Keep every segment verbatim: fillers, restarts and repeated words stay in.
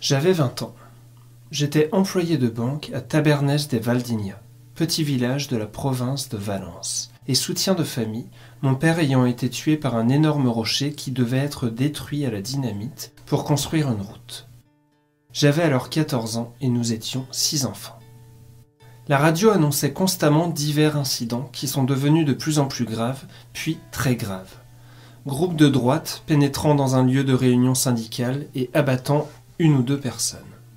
J'avais vingt ans. J'étais employé de banque à Tabernes de Valdiña, petit village de la province de Valence, et soutien de famille, mon père ayant été tué par un énorme rocher qui devait être détruit à la dynamite pour construire une route. J'avais alors quatorze ans et nous étions six enfants. La radio annonçait constamment divers incidents qui sont devenus de plus en plus graves, puis très graves. Groupes de droite pénétrant dans un lieu de réunion syndicale et abattant une ou deux personnes.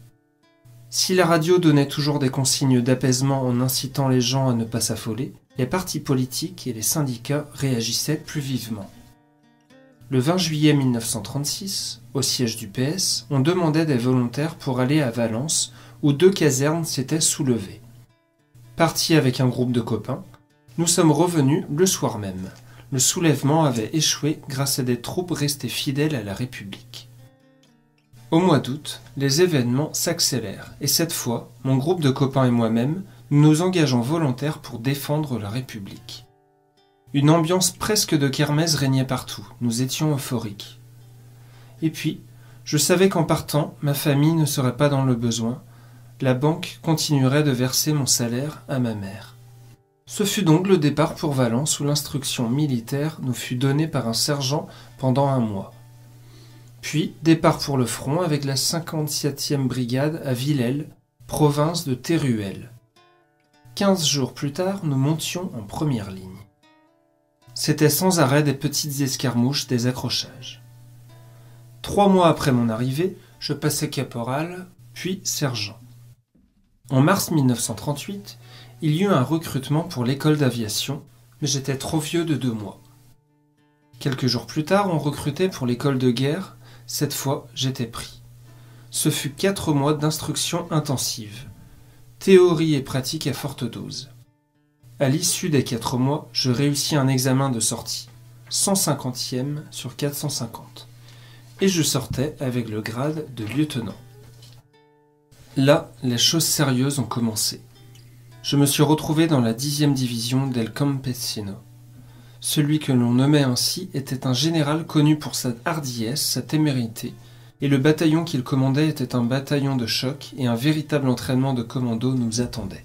Si la radio donnait toujours des consignes d'apaisement en incitant les gens à ne pas s'affoler, les partis politiques et les syndicats réagissaient plus vivement. Le vingt juillet mille neuf cent trente-six, au siège du P S, on demandait des volontaires pour aller à Valence, où deux casernes s'étaient soulevées. Partis avec un groupe de copains, nous sommes revenus le soir même. Le soulèvement avait échoué grâce à des troupes restées fidèles à la République. Au mois d'août, les événements s'accélèrent et cette fois, mon groupe de copains et moi-même, nous nous engageons volontaires pour défendre la République. Une ambiance presque de kermesse régnait partout, nous étions euphoriques. Et puis, je savais qu'en partant, ma famille ne serait pas dans le besoin, la banque continuerait de verser mon salaire à ma mère. Ce fut donc le départ pour Valence où l'instruction militaire nous fut donnée par un sergent pendant un mois. Puis départ pour le front avec la cinquante-septième brigade à Villèle, province de Teruel. Quinze jours plus tard, nous montions en première ligne. C'était sans arrêt des petites escarmouches, des accrochages. Trois mois après mon arrivée, je passai caporal, puis sergent. En mars mille neuf cent trente-huit, il y eut un recrutement pour l'école d'aviation, mais j'étais trop vieux de deux mois. Quelques jours plus tard, on recrutait pour l'école de guerre. Cette fois, j'étais pris. Ce fut quatre mois d'instruction intensive, théorie et pratique à forte dose. À l'issue des quatre mois, je réussis un examen de sortie, cent cinquantième sur quatre cent cinquante, et je sortais avec le grade de lieutenant. Là, les choses sérieuses ont commencé. Je me suis retrouvé dans la dixième division del Campesino. Celui que l'on nommait ainsi était un général connu pour sa hardiesse, sa témérité, et le bataillon qu'il commandait était un bataillon de choc et un véritable entraînement de commando nous attendait.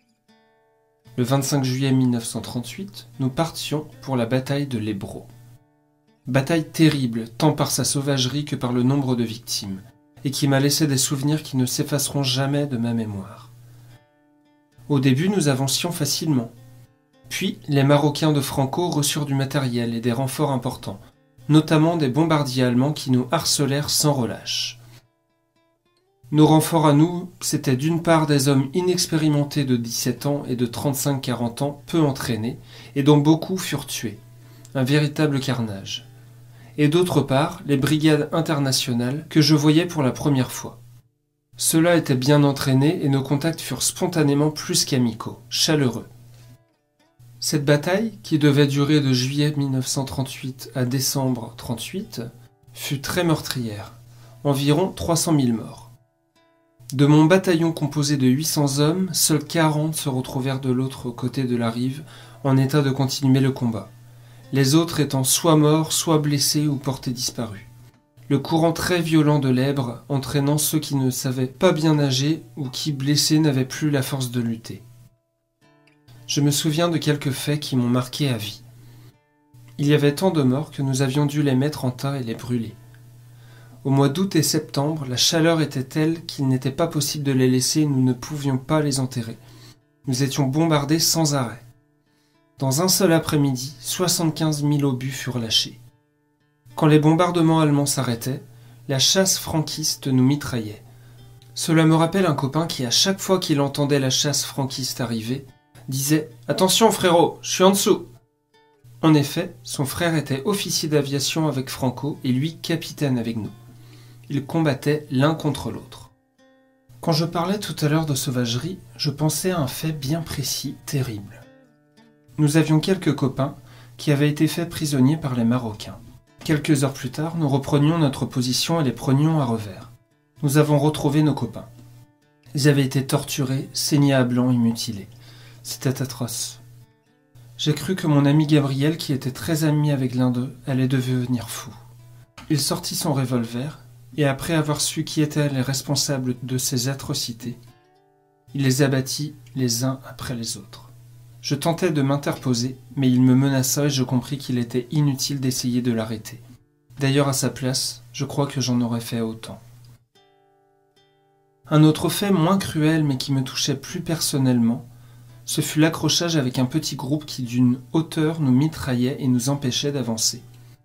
Le vingt-cinq juillet mille neuf cent trente-huit, nous partions pour la bataille de l'Ebro. Bataille terrible, tant par sa sauvagerie que par le nombre de victimes, et qui m'a laissé des souvenirs qui ne s'effaceront jamais de ma mémoire. Au début, nous avancions facilement. Puis, les Marocains de Franco reçurent du matériel et des renforts importants, notamment des bombardiers allemands qui nous harcelèrent sans relâche. Nos renforts à nous, c'étaient d'une part des hommes inexpérimentés de dix-sept ans et de trente-cinq à quarante ans, peu entraînés, et dont beaucoup furent tués. Un véritable carnage. Et d'autre part, les brigades internationales que je voyais pour la première fois. Ceux-là étaient bien entraînés et nos contacts furent spontanément plus qu'amicaux, chaleureux. Cette bataille, qui devait durer de juillet mille neuf cent trente-huit à décembre trente-huit, fut très meurtrière, environ trois cent mille morts. De mon bataillon composé de huit cents hommes, seuls quarante se retrouvèrent de l'autre côté de la rive, en état de continuer le combat, les autres étant soit morts, soit blessés ou portés disparus. Le courant très violent de l'Èbre entraînant ceux qui ne savaient pas bien nager ou qui, blessés, n'avaient plus la force de lutter. Je me souviens de quelques faits qui m'ont marqué à vie. Il y avait tant de morts que nous avions dû les mettre en tas et les brûler. Au mois d'août et septembre, la chaleur était telle qu'il n'était pas possible de les laisser et nous ne pouvions pas les enterrer. Nous étions bombardés sans arrêt. Dans un seul après-midi, soixante-quinze mille obus furent lâchés. Quand les bombardements allemands s'arrêtaient, la chasse franquiste nous mitraillait. Cela me rappelle un copain qui, à chaque fois qu'il entendait la chasse franquiste arriver, disait « Attention frérot, je suis en dessous !» En effet, son frère était officier d'aviation avec Franco et lui capitaine avec nous. Ils combattaient l'un contre l'autre. Quand je parlais tout à l'heure de sauvagerie, je pensais à un fait bien précis, terrible. Nous avions quelques copains qui avaient été faits prisonniers par les Marocains. Quelques heures plus tard, nous reprenions notre position et les prenions à revers. Nous avons retrouvé nos copains. Ils avaient été torturés, saignés à blanc et mutilés. C'était atroce. J'ai cru que mon ami Gabriel, qui était très ami avec l'un d'eux, allait devenir fou. Il sortit son revolver et après avoir su qui étaient les responsables de ces atrocités, il les abattit les uns après les autres. Je tentai de m'interposer, mais il me menaça et je compris qu'il était inutile d'essayer de l'arrêter. D'ailleurs, à sa place, je crois que j'en aurais fait autant. Un autre fait moins cruel mais qui me touchait plus personnellement, ce fut l'accrochage avec un petit groupe qui d'une hauteur nous mitraillait et nous empêchait d'avancer.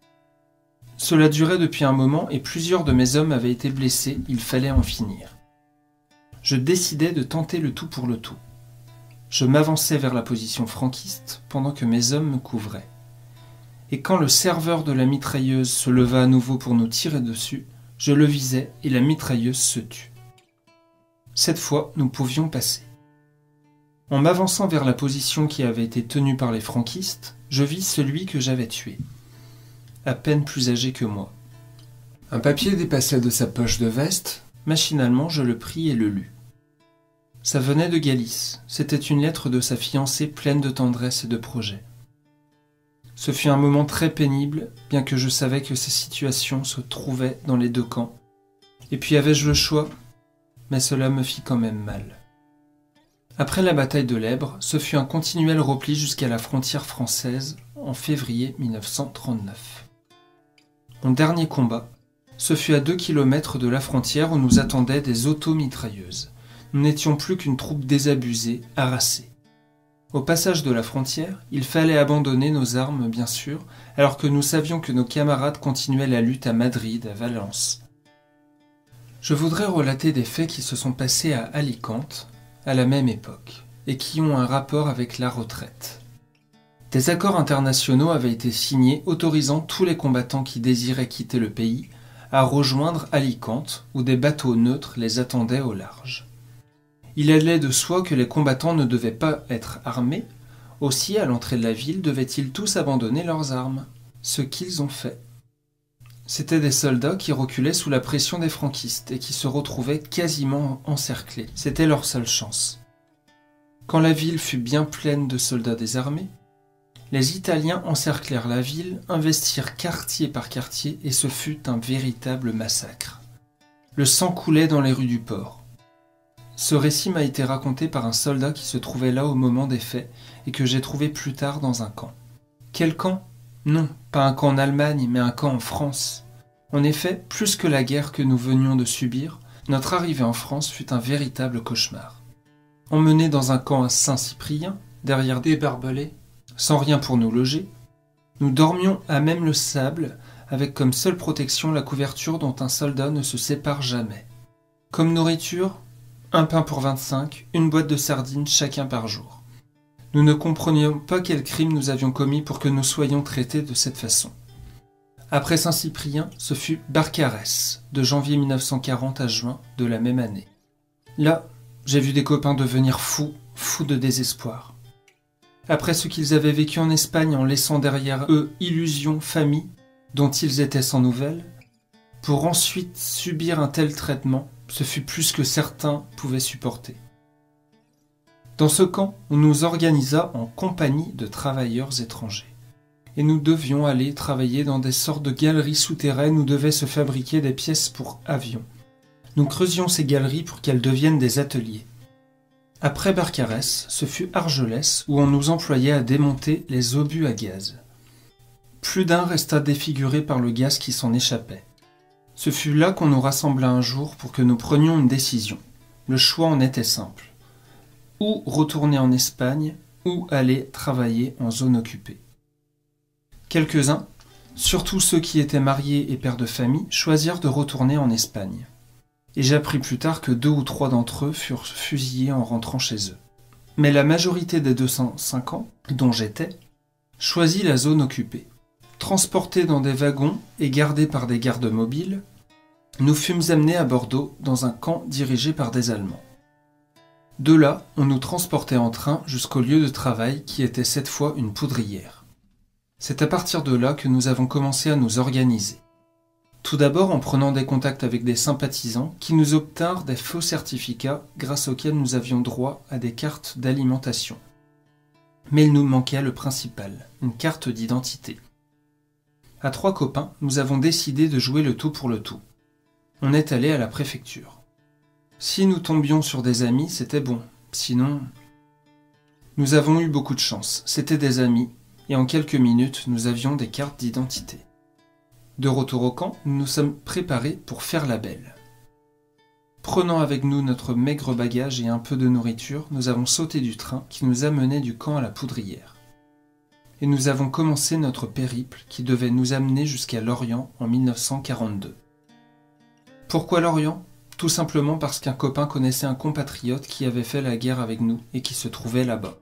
Cela durait depuis un moment et plusieurs de mes hommes avaient été blessés, il fallait en finir. Je décidai de tenter le tout pour le tout. Je m'avançai vers la position franquiste pendant que mes hommes me couvraient. Et quand le serveur de la mitrailleuse se leva à nouveau pour nous tirer dessus, je le visai et la mitrailleuse se tut. Cette fois, nous pouvions passer. En m'avançant vers la position qui avait été tenue par les franquistes, je vis celui que j'avais tué, à peine plus âgé que moi. Un papier dépassait de sa poche de veste, machinalement je le pris et le lus. Ça venait de Galice, c'était une lettre de sa fiancée pleine de tendresse et de projets. Ce fut un moment très pénible, bien que je savais que ces situations se trouvaient dans les deux camps. Et puis avais-je le choix ? Mais cela me fit quand même mal. Après la bataille de l'Èbre, ce fut un continuel repli jusqu'à la frontière française en février mille neuf cent trente-neuf. Mon dernier combat, ce fut à deux kilomètres de la frontière où nous attendaient des automitrailleuses. Nous n'étions plus qu'une troupe désabusée, harassée. Au passage de la frontière, il fallait abandonner nos armes, bien sûr, alors que nous savions que nos camarades continuaient la lutte à Madrid, à Valence. Je voudrais relater des faits qui se sont passés à Alicante, à la même époque, et qui ont un rapport avec la retraite. Des accords internationaux avaient été signés autorisant tous les combattants qui désiraient quitter le pays à rejoindre Alicante, où des bateaux neutres les attendaient au large. Il allait de soi que les combattants ne devaient pas être armés, aussi à l'entrée de la ville devaient-ils tous abandonner leurs armes, ce qu'ils ont fait. C'étaient des soldats qui reculaient sous la pression des franquistes et qui se retrouvaient quasiment encerclés. C'était leur seule chance. Quand la ville fut bien pleine de soldats désarmés, les Italiens encerclèrent la ville, investirent quartier par quartier et ce fut un véritable massacre. Le sang coulait dans les rues du port. Ce récit m'a été raconté par un soldat qui se trouvait là au moment des faits et que j'ai trouvé plus tard dans un camp. Quel camp ? Non, pas un camp en Allemagne, mais un camp en France. En effet, plus que la guerre que nous venions de subir, notre arrivée en France fut un véritable cauchemar. Emmenés dans un camp à Saint-Cyprien, derrière des barbelés, sans rien pour nous loger, nous dormions à même le sable, avec comme seule protection la couverture dont un soldat ne se sépare jamais. Comme nourriture, un pain pour vingt-cinq, une boîte de sardines chacun par jour. Nous ne comprenions pas quel crime nous avions commis pour que nous soyons traités de cette façon. Après Saint-Cyprien, ce fut Barcarès, de janvier mille neuf cent quarante à juin de la même année. Là, j'ai vu des copains devenir fous, fous de désespoir. Après ce qu'ils avaient vécu en Espagne en laissant derrière eux illusions, famille, dont ils étaient sans nouvelles, pour ensuite subir un tel traitement, ce fut plus que certains pouvaient supporter. Dans ce camp, on nous organisa en compagnie de travailleurs étrangers. Et nous devions aller travailler dans des sortes de galeries souterraines où devaient se fabriquer des pièces pour avions. Nous creusions ces galeries pour qu'elles deviennent des ateliers. Après Barcarès, ce fut Argelès où on nous employait à démonter les obus à gaz. Plus d'un resta défiguré par le gaz qui s'en échappait. Ce fut là qu'on nous rassembla un jour pour que nous prenions une décision. Le choix en était simple. Ou retourner en Espagne, ou aller travailler en zone occupée. Quelques-uns, surtout ceux qui étaient mariés et pères de famille, choisirent de retourner en Espagne. Et j'appris plus tard que deux ou trois d'entre eux furent fusillés en rentrant chez eux. Mais la majorité des deux cent cinq ans, dont j'étais, choisit la zone occupée. Transportés dans des wagons et gardés par des gardes mobiles, nous fûmes amenés à Bordeaux dans un camp dirigé par des Allemands. De là, on nous transportait en train jusqu'au lieu de travail qui était cette fois une poudrière. C'est à partir de là que nous avons commencé à nous organiser. Tout d'abord en prenant des contacts avec des sympathisants qui nous obtinrent des faux certificats grâce auxquels nous avions droit à des cartes d'alimentation. Mais il nous manquait le principal, une carte d'identité. À trois copains, nous avons décidé de jouer le tout pour le tout. On est allé à la préfecture. Si nous tombions sur des amis, c'était bon. Sinon... Nous avons eu beaucoup de chance. C'était des amis, et en quelques minutes, nous avions des cartes d'identité. De retour au camp, nous nous sommes préparés pour faire la belle. Prenant avec nous notre maigre bagage et un peu de nourriture, nous avons sauté du train qui nous amenait du camp à la poudrière. Et nous avons commencé notre périple qui devait nous amener jusqu'à Lorient en mille neuf cent quarante-deux. Pourquoi Lorient ? Tout simplement parce qu'un copain connaissait un compatriote qui avait fait la guerre avec nous et qui se trouvait là-bas.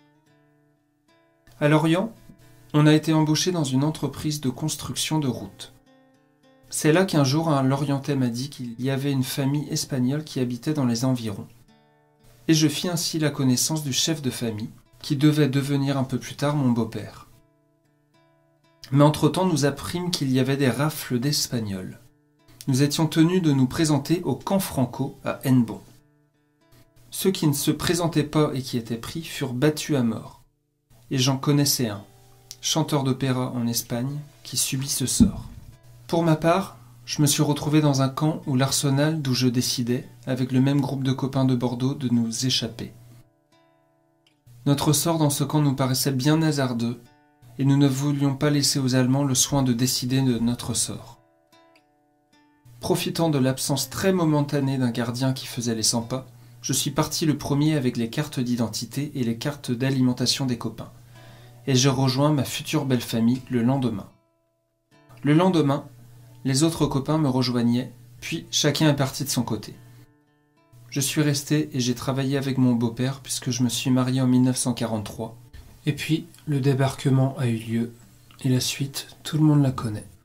À Lorient, on a été embauché dans une entreprise de construction de routes. C'est là qu'un jour un Lorientais m'a dit qu'il y avait une famille espagnole qui habitait dans les environs. Et je fis ainsi la connaissance du chef de famille, qui devait devenir un peu plus tard mon beau-père. Mais entre-temps, nous apprîmes qu'il y avait des rafles d'Espagnols. Nous étions tenus de nous présenter au camp Franco à Hennebont. Ceux qui ne se présentaient pas et qui étaient pris furent battus à mort. Et j'en connaissais un, chanteur d'opéra en Espagne, qui subit ce sort. Pour ma part, je me suis retrouvé dans un camp où l'Arsenal, d'où je décidais, avec le même groupe de copains de Bordeaux, de nous échapper. Notre sort dans ce camp nous paraissait bien hasardeux, et nous ne voulions pas laisser aux Allemands le soin de décider de notre sort. Profitant de l'absence très momentanée d'un gardien qui faisait les cent pas, je suis parti le premier avec les cartes d'identité et les cartes d'alimentation des copains, et je rejoins ma future belle famille le lendemain. Le lendemain, les autres copains me rejoignaient, puis chacun est parti de son côté. Je suis resté et j'ai travaillé avec mon beau-père puisque je me suis marié en mille neuf cent quarante-trois. Et puis, le débarquement a eu lieu, et la suite, tout le monde la connaît.